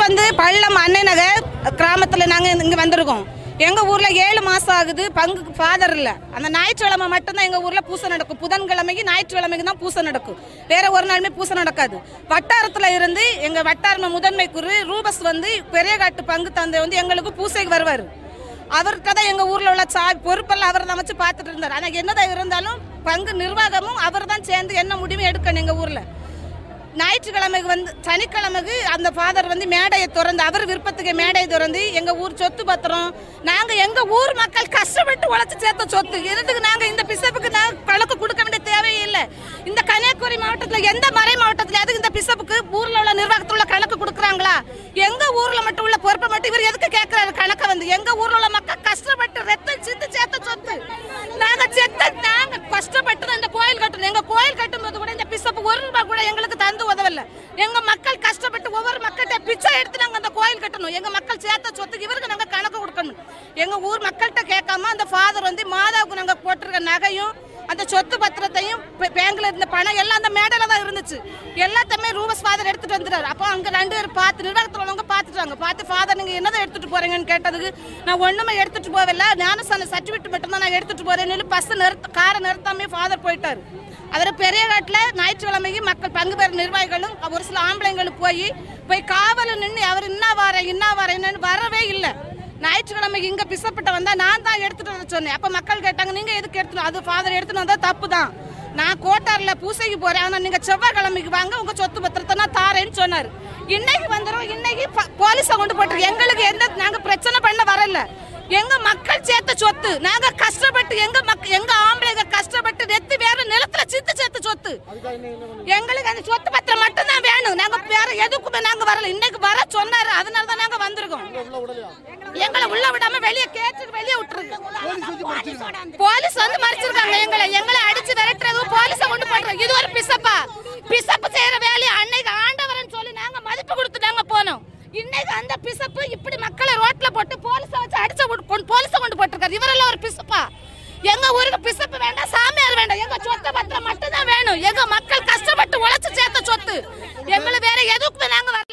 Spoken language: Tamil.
வந்து பள்ளம் அன்னை நகர் கிராமத்தில் நாங்கள் இங்கே வந்திருக்கோம். எங்கள் ஊரில் 7 மாதம் ஆகுது. பங்குக்கு ஃபாதர் இல்லை. அந்த ஞாயிற்றுக்கிழமை மட்டும்தான் எங்கள் ஊரில் பூசை நடக்கும். புதன்கிழமைக்கு ஞாயிற்றுக்கிழமைக்கு தான் பூசை நடக்கும். வேறு ஒரு நாளுமே பூசை நடக்காது. வட்டாரத்தில் இருந்து எங்கள் வட்டார முதன்மை குரு ரூபஸ் வந்து பெரியகாட்டு பங்கு தந்தை வந்து எங்களுக்கு பூசைக்கு வருவார். அவர்கிட்ட தான் எங்கள் ஊரில் உள்ள பொறுப்பெல்லாம் அவர் தான் வச்சு பார்த்துட்டு இருந்தார். ஆனால் என்னதான் இருந்தாலும் பங்கு நிர்வாகமும் அவர் தான் சேர்ந்து என்ன முடிவும் எடுக்கணும். எங்கள் ஊரில் ஞாயிற்றுக்கிழமைக்கு வந்து சனிக்கிழமைக்கு அந்த ஃபாதர் வந்து மேடையை திறந்து அவர் விருப்பத்துக்கு மேடையை திறந்து எங்கள் ஊர் சொத்து பத்திரம் நாங்கள் எங்கள் ஊர் மக்கள் கஷ்டப்பட்டு உழைச்சி சேர்த்த சொத்து இதுக்கு நாங்கள் இந்த பிசப்புக்கு நாங்கள் கணக்கு கொடுக்க வேண்டிய தேவையே இல்லை. இந்த கன்னியாகுமரி மாவட்டத்தில் எந்த மறை மாவட்டத்தில் எதுக்கு இந்த பிசப்புக்கு ஊரில் உள்ள நிர்வாகத்தில் உள்ள கணக்கு கொடுக்குறாங்களா? எங்கள் ஊரில் மட்டும் உள்ள பொறுப்பை மட்டும் இவர் எதுக்கு கேட்குறாரு கணக்கை? வந்து எங்கள் ஊரில் உள்ள மக்கள் கஷ்டப்பட்டு ரத்தம் சித்து சேர்த்த சொத்து நாங்கள் கஷ்டப்பட்டு இந்த கோயில் கட்டணும். எங்கள் கோயில் கட்டும்போது கூட இந்த பிசப்பு ₹1 கூட எங்களுக்கு தந்து உதவல. எங்க மக்கள் கஷ்டப்பட்டு ஒவ்வொரு மக்கள்கிட்ட பிச்சை எடுத்து நாங்க அந்த கோயில் கட்டணும். எங்க மக்கள் சேர்த்த சொத்துக்கு இவருக்கு நாங்க கணக்கு கொடுக்கணும். எங்க ஊர் மக்கள்கிட்ட கேட்காம அந்த ஃபாதர் வந்து மாதாவுக்கு நாங்க போட்டிருக்க நகையும் அந்த சொத்து பத்திரத்தையும் பேங்க்ல இருந்த பணம் எல்லாம் அந்த மேடையில தான் இருந்துச்சு. எல்லாத்தையுமே ரூபஸ் ஃபாதர் எடுத்துட்டு வந்துட்டாரு. அப்போ அங்க 2 பேர் பார்த்து நிர்வாகத்தில் உள்ளவங்க பார்த்துட்டாங்க. பார்த்து ஃபாதர் நீங்க என்னதான் எடுத்துட்டு போறீங்கன்னு கேட்டதுக்கு நான் ஒண்ணுமே எடுத்துட்டு போகல, ஞானசான சர்டிபிகேட் மட்டும் தான் நான் எடுத்துட்டு போறேன்னு பஸ் காரை நிறுத்தாமே ஃபாதர் போயிட்டாரு. அதில் பெரியகாட்டில் ஞாயிற்றுக்கிழமைக்கு மக்கள் பங்கு பெற நிர்வாகிகளும் ஒரு சில ஆம்பளைங்களும் போய் காவலில் நின்று அவர் இன்னா வரேன்னு வரவே இல்லை. ஞாயிற்றுக்கிழமைக்கு இங்கே பிசப்பட்ட வந்தால் நான் தான் எடுத்துகிட்டு வர சொன்னேன். அப்போ மக்கள் கேட்டாங்க நீங்கள் எதுக்கு எடுத்துட்டு? அது ஃபாதர் எடுத்துன்னு வந்தால் தப்பு தான். நான் கோட்டாரில் பூசைக்கு போகிறேன், ஆனால் நீங்கள் செவ்வாய்க்கிழமைக்கு வாங்க உங்கள் சொத்து பத்திரத்தை நான் தாரேன்னு சொன்னார். இன்னைக்கு வந்துடும். இன்னைக்கு போலீஸை கொண்டு போட்டிருக்கு. எங்களுக்கு எந்த நாங்கள் பிரச்சனை பண்ண வரல. எங்க மக்கள் சேர்த்த சொத்து நாங்க கஷ்டப்பட்டு எங்க ஆம்பளைங்க கஷ்டப்பட்டு நெத்து வேற நிலத்துல சித்து சேர்த்த சொத்து எங்களுக்கு அந்த சொத்து பத்திரம் மட்டும் தான் வேணும். நாங்க வேற எதுக்குமே நாங்க வரல. இன்னைக்கு வர சொன்னாரு, அதனால தான் நாங்க வந்திருக்கோம். எங்களை உள்ள விடாம வெளியே விட்டுருக்கு. போலீஸ் வந்து மறைச்சிருக்காங்க. எங்களை அடிச்சு விரட்டுறது போலீஸ கொண்டு போடுறோம். இது ஒரு பிசப்பு செய்யற வேலையை அன்னைக்கு ஆண்டவரன் சொல்லி நாங்க மதிப்பு கொடுத்து நாங்க போனோம். இன்னைக்கு அந்த பிசப்பு இப்படி மக்களை ரோட்ல போட்டு போலீஸ வச்சு அடிச்ச போலீஸ கொண்டு போட்டிருக்காரு. இவரெல்லாம் ஒரு பிசப்பா? எங்க ஊருக்கு பிசப்பு வேண்டாம், சாமியார் வேண்டாம். எங்க சொத்து பத்திரம் மட்டும் தான் வேணும். எங்க மக்கள் கஷ்டப்பட்டு உழைச்சு சேர்த்த சொத்து எங்களுக்கு வேற எதுக்குமே நாங்க